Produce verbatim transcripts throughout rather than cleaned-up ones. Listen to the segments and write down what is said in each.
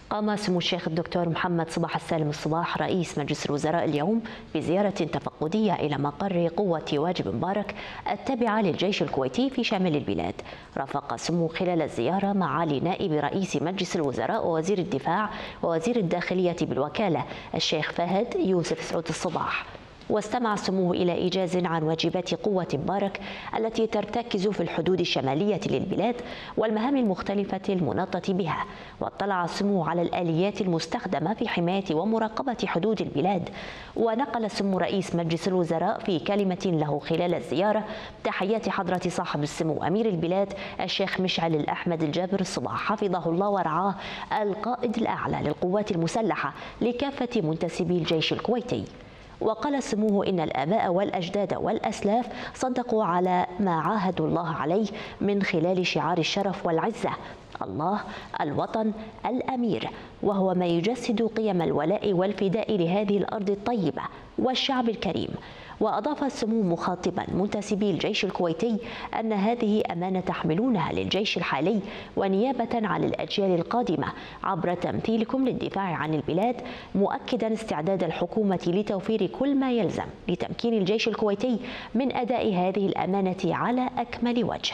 قام سمو الشيخ الدكتور محمد صباح السالم الصباح رئيس مجلس الوزراء اليوم بزيارة تفقدية إلى مقر قوة واجب مبارك التابعة للجيش الكويتي في شمال البلاد. رافق سمو خلال الزيارة معالي نائب رئيس مجلس الوزراء ووزير الدفاع ووزير الداخلية بالوكالة الشيخ فهد يوسف سعود الصباح، واستمع سموه إلى إيجاز عن واجبات قوة مبارك التي ترتكز في الحدود الشمالية للبلاد والمهام المختلفة المناطة بها، واطلع سموه على الآليات المستخدمة في حماية ومراقبة حدود البلاد. ونقل سمو رئيس مجلس الوزراء في كلمة له خلال الزيارة تحيات حضرة صاحب السمو أمير البلاد الشيخ مشعل الأحمد الجابر الصباح حفظه الله ورعاه القائد الأعلى للقوات المسلحة لكافة منتسبي الجيش الكويتي. وقال سموه إن الآباء والأجداد والأسلاف صدقوا على ما عاهدوا الله عليه من خلال شعار الشرف والعزة: الله، الوطن، الأمير، وهو ما يجسد قيم الولاء والفداء لهذه الأرض الطيبة والشعب الكريم. وأضاف السمو مخاطبا منتسبي الجيش الكويتي أن هذه أمانة تحملونها للجيش الحالي ونيابة عن الأجيال القادمة عبر تمثيلكم للدفاع عن البلاد، مؤكدا استعداد الحكومة لتوفير كل ما يلزم لتمكين الجيش الكويتي من أداء هذه الأمانة على أكمل وجه.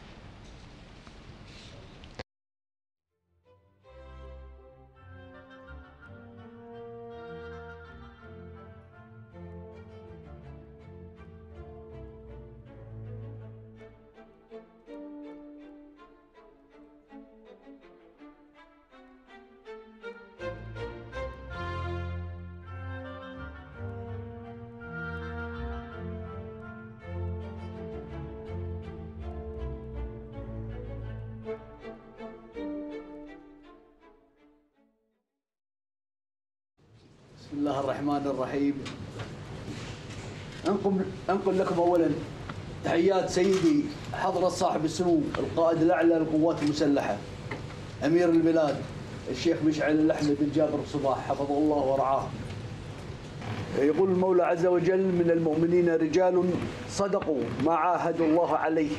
بسم الله الرحمن الرحيم. أنقل, أنقل لكم أولا تحيات سيدي حضرة صاحب السمو القائد الأعلى للقوات المسلحة أمير البلاد الشيخ مشعل الأحمد الجابر الصباح حفظه الله ورعاه. يقول المولى عز وجل: من المؤمنين رجال صدقوا ما عاهدوا الله عليه.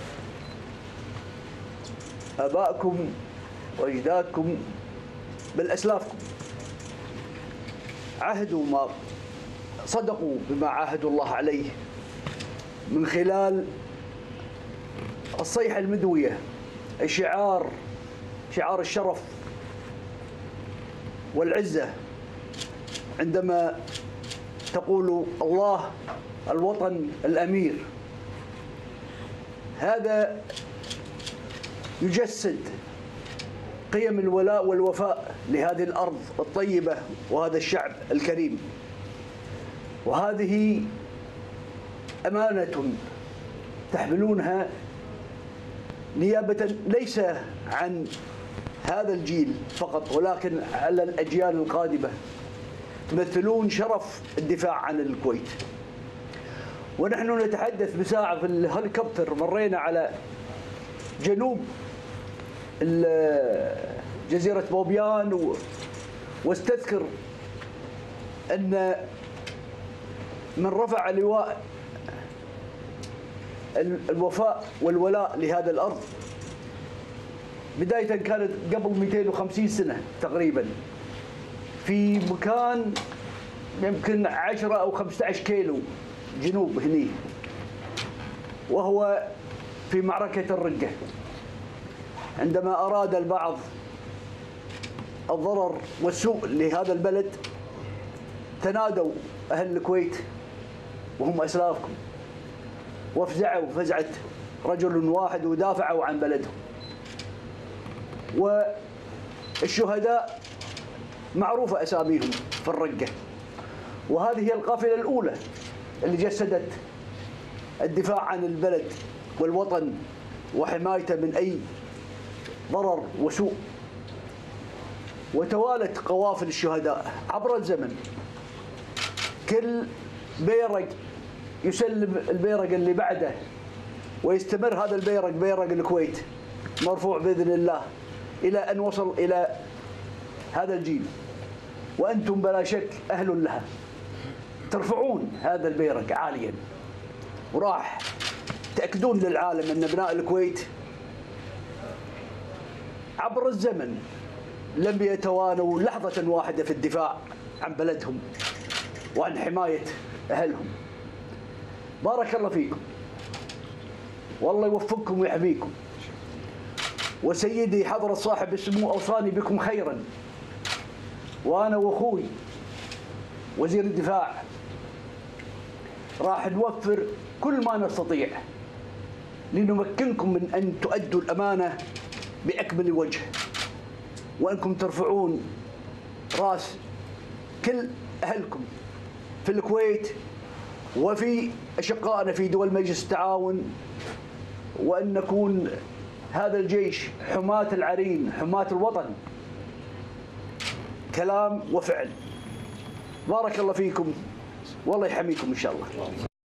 آباءكم وأجدادكم بل أسلافكم عهدوا ما صدقوا بما عاهدوا الله عليه من خلال الصيحة المدوية، الشعار شعار الشرف والعزة، عندما تقول الله، الوطن، الأمير. هذا يجسد قيم الولاء والوفاء لهذه الأرض الطيبة وهذا الشعب الكريم. وهذه أمانة تحملونها نيابة ليس عن هذا الجيل فقط ولكن على الأجيال القادمة. تمثلون شرف الدفاع عن الكويت. ونحن نتحدث بساعة في الهليكوبتر مرينا على جنوب جزيرة بوبيان، واستذكر أن من رفع لواء الوفاء والولاء لهذا الأرض بداية كانت قبل مئتين وخمسين سنة تقريبا في مكان يمكن عشرة أو خمسة عشر كيلو جنوب هني، وهو في معركة الرقة. عندما أراد البعض الضرر والسوء لهذا البلد تنادوا أهل الكويت وهم أسلافكم وافزعوا فزعة رجل واحد ودافعوا عن بلدهم. والشهداء معروفة أساميهم في الرقة. وهذه هي القافلة الأولى اللي جسدت الدفاع عن البلد والوطن وحمايته من أي ضرر وسوء. وتوالت قوافل الشهداء عبر الزمن، كل بيرق يسلم البيرق اللي بعده، ويستمر هذا البيرق بيرق الكويت مرفوع بإذن الله إلى أن وصل إلى هذا الجيل. وأنتم بلا شك أهل لها، ترفعون هذا البيرق عاليا، وراح تأكدون للعالم أن أبناء الكويت عبر الزمن لم يتوانوا لحظة واحدة في الدفاع عن بلدهم وعن حماية أهلهم. بارك الله فيكم، والله يوفقكم ويحميكم. وسيدي حضرة صاحب السمو أوصاني بكم خيرا، وأنا وأخوي وزير الدفاع راح نوفر كل ما نستطيع لنمكنكم من أن تؤدوا الأمانة بأكمل وجه، وأنكم ترفعون رأس كل أهلكم في الكويت وفي أشقائنا في دول مجلس التعاون، وأن نكون هذا الجيش حماة العرين، حماة الوطن، كلام وفعل. بارك الله فيكم، والله يحميكم إن شاء الله.